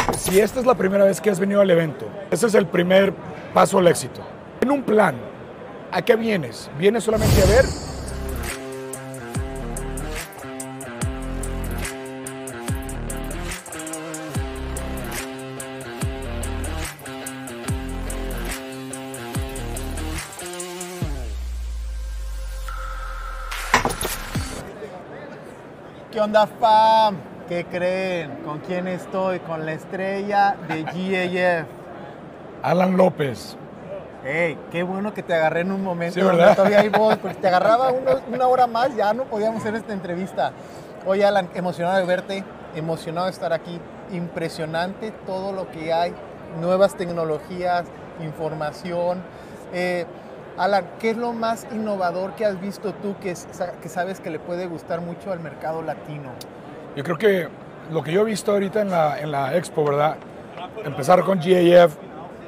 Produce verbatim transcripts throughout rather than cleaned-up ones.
Si esta es la primera vez que has venido al evento, ese es el primer paso al éxito. En un plan, ¿a qué vienes? ¿Vienes solamente a ver? ¿Qué onda, fam? ¿Qué creen? ¿Con quién estoy? Con la estrella de G A F. Alan López. Hey, qué bueno que te agarré en un momento Sí, donde ¿verdad? todavía hay voz, porque te agarraba uno- una hora más, ya no podíamos hacer esta entrevista. Oye, Alan, emocionado de verte, emocionado de estar aquí. Impresionante todo lo que hay, nuevas tecnologías, información. Eh, Alan, ¿qué es lo más innovador que has visto tú que, es- que sabes que le puede gustar mucho al mercado latino? Yo creo que lo que yo he visto ahorita en la, en la expo, ¿verdad? Empezar con G A F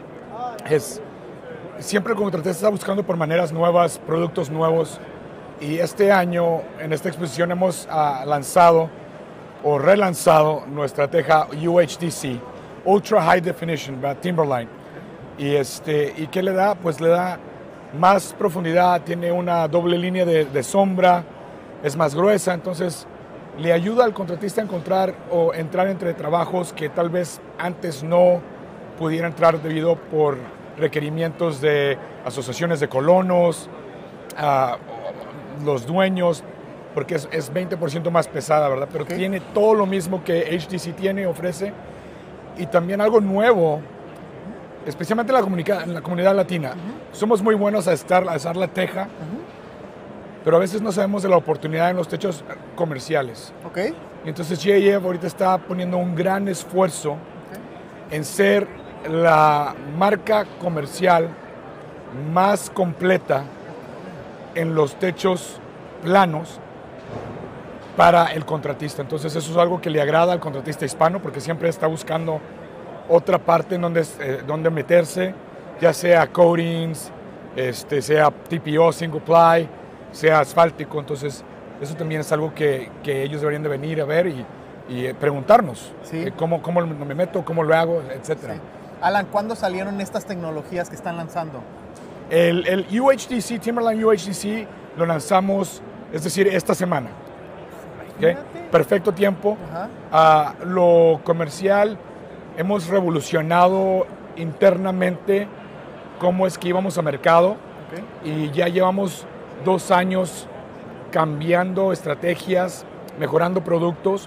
es siempre el contratista está buscando por maneras nuevas, productos nuevos. Y este año en esta exposición hemos ah, lanzado o relanzado nuestra teja U H D C, Ultra High Definition, ¿verdad? Timberline. Y, este, ¿Y qué le da? Pues le da más profundidad, tiene una doble línea de, de sombra, es más gruesa, entonces le ayuda al contratista a encontrar o entrar entre trabajos que tal vez antes no pudiera entrar debido por requerimientos de asociaciones de colonos, uh, los dueños, porque es, es veinte por ciento más pesada, ¿verdad? Pero Okay. tiene todo lo mismo que H D C tiene, ofrece, y también algo nuevo, especialmente en la, comunica- en la comunidad latina. Uh-huh. Somos muy buenos a, estar, a usar la teja, uh-huh. pero a veces no sabemos de la oportunidad en los techos comerciales. Okay. Y entonces G A F ahorita está poniendo un gran esfuerzo okay. en ser la marca comercial más completa en los techos planos para el contratista. Entonces eso es algo que le agrada al contratista hispano porque siempre está buscando otra parte en donde, eh, donde meterse, ya sea coatings, este, sea T P O, single ply, sea asfáltico. Entonces eso también es algo que, que ellos deberían de venir a ver y, y eh, preguntarnos sí. eh, cómo, cómo me meto, cómo lo hago, etcétera. Sí. Alan, ¿cuándo salieron estas tecnologías que están lanzando? El, el U H D C, Timberline U H D C, lo lanzamos, es decir, esta semana. ¿Okay? Perfecto tiempo. Uh, lo comercial, hemos revolucionado internamente cómo es que íbamos a mercado okay. y ya llevamos dos años cambiando estrategias, mejorando productos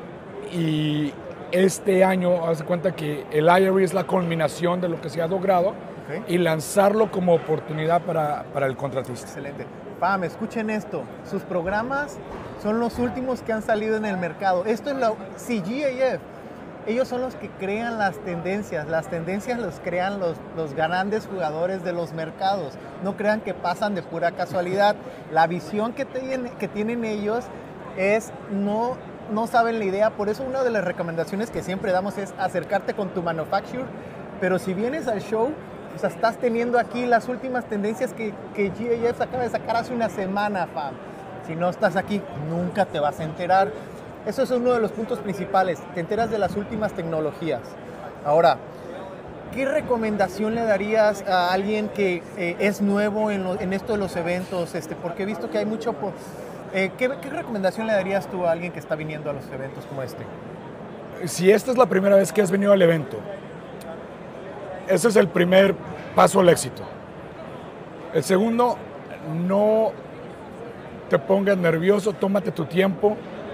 y este año, haz de cuenta que el I R E es la culminación de lo que se ha logrado okay. y lanzarlo como oportunidad para, para el contratista. Excelente. Pam, escuchen esto. Sus programas son los últimos que han salido en el mercado. Esto es la sí, G A F. Ellos son los que crean las tendencias. Las tendencias los crean los, los grandes jugadores de los mercados. No crean que pasan de pura casualidad. La visión que tienen, que tienen ellos es no... no saben la idea, por eso una de las recomendaciones que siempre damos es acercarte con tu manufacturer, pero si vienes al show, o sea, estás teniendo aquí las últimas tendencias que, que G A F acaba de sacar hace una semana, fam. Si no estás aquí, nunca te vas a enterar. Eso es uno de los puntos principales, te enteras de las últimas tecnologías. Ahora, ¿qué recomendación le darías a alguien que eh, es nuevo en, lo, en esto de los eventos? Este, porque he visto que hay mucho... Po- Eh, ¿qué, ¿Qué recomendación le darías tú a alguien que está viniendo a los eventos como este? Si esta es la primera vez que has venido al evento, ese es el primer paso al éxito. El segundo, no te pongas nervioso, tómate tu tiempo.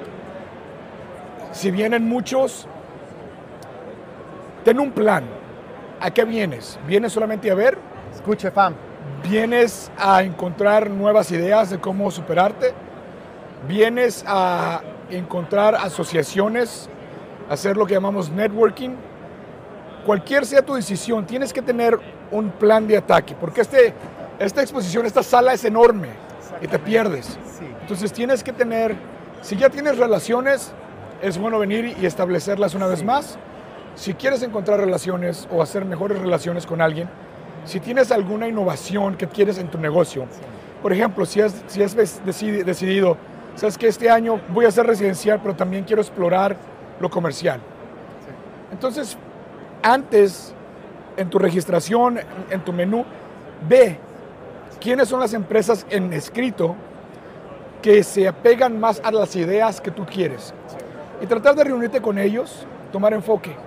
Si vienen muchos, ten un plan. ¿A qué vienes? ¿Vienes solamente a ver? Escuche, fam. ¿Vienes a encontrar nuevas ideas de cómo superarte? ¿Vienes a encontrar asociaciones, hacer lo que llamamos networking? Cualquier sea tu decisión, tienes que tener un plan de ataque, porque este, esta exposición, esta sala es enorme y te pierdes. Sí. Entonces tienes que tener, si ya tienes relaciones, es bueno venir y establecerlas una sí. vez más. Si quieres encontrar relaciones o hacer mejores relaciones con alguien, si tienes alguna innovación que quieres en tu negocio, sí. por ejemplo, si has, si has decidido, sabes que este año voy a hacer residencial, pero también quiero explorar lo comercial. Sí. Entonces, antes, en tu registración, en tu menú, ve quiénes son las empresas en escrito que se apegan más a las ideas que tú quieres. Y tratar de reunirte con ellos, tomar enfoque.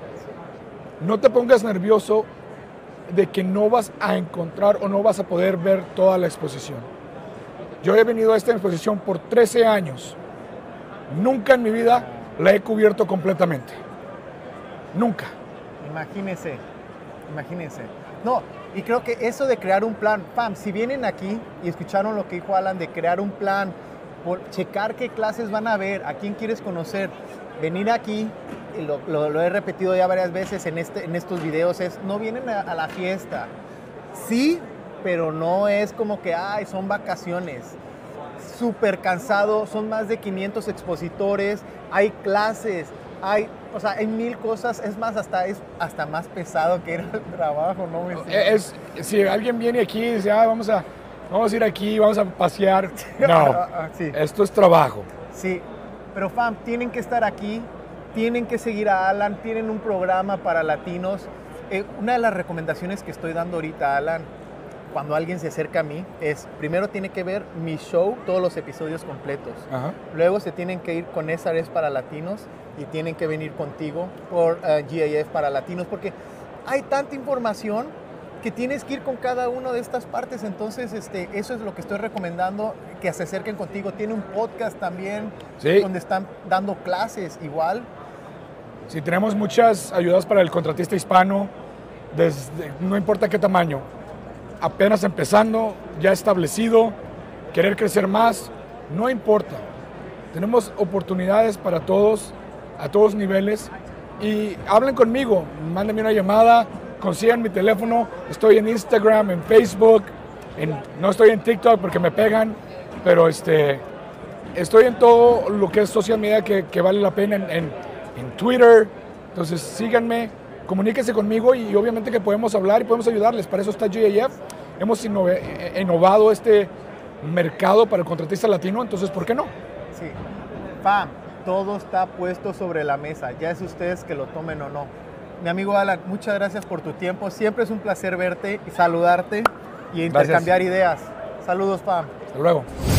No te pongas nervioso de que no vas a encontrar o no vas a poder ver toda la exposición. Yo he venido a esta exposición por trece años. Nunca en mi vida la he cubierto completamente. Nunca. Imagínense, imagínense. No, y creo que eso de crear un plan, pam, si vienen aquí y escucharon lo que dijo Alan de crear un plan, por checar qué clases van a ver, a quién quieres conocer, venir aquí, y lo, lo, lo he repetido ya varias veces en, este, en estos videos, es no vienen a, a la fiesta. Sí, pero no es como que, ay, son vacaciones. Súper cansado, son más de quinientos expositores, hay clases, hay, o sea, hay mil cosas, es más, hasta es hasta más pesado que ir al trabajo, ¿no? Es, si alguien viene aquí y dice, ah, vamos a, vamos a ir aquí, vamos a pasear, no, sí. Esto es trabajo. Sí, pero fam, tienen que estar aquí, tienen que seguir a Alan, tienen un programa para latinos. Eh, una de las recomendaciones que estoy dando ahorita, Alan, cuando alguien se acerca a mí, es primero tiene que ver mi show, todos los episodios completos. Ajá. Luego se tienen que ir con S R S para latinos y tienen que venir contigo por uh, G A F para latinos, porque hay tanta información que tienes que ir con cada una de estas partes. Entonces, este, eso es lo que estoy recomendando, que se acerquen contigo. Tiene un podcast también, sí, donde están dando clases igual. Sí, tenemos muchas ayudas para el contratista hispano, desde, no importa qué tamaño. Apenas empezando, ya establecido, querer crecer más, no importa. Tenemos oportunidades para todos, a todos niveles, y hablen conmigo, mándenme una llamada, consigan mi teléfono, estoy en Instagram, en Facebook, en, no estoy en TikTok porque me pegan, pero este, estoy en todo lo que es social media que, que vale la pena, en, en, en Twitter, entonces síganme. Comuníquense conmigo y obviamente que podemos hablar y podemos ayudarles. Para eso está G A F. Hemos innovado este mercado para el contratista latino, entonces, ¿por qué no? Sí. Pam, todo está puesto sobre la mesa. Ya es ustedes que lo tomen o no. Mi amigo Alan, muchas gracias por tu tiempo. Siempre es un placer verte y saludarte y intercambiar gracias. Ideas. Saludos, Pam. Hasta luego.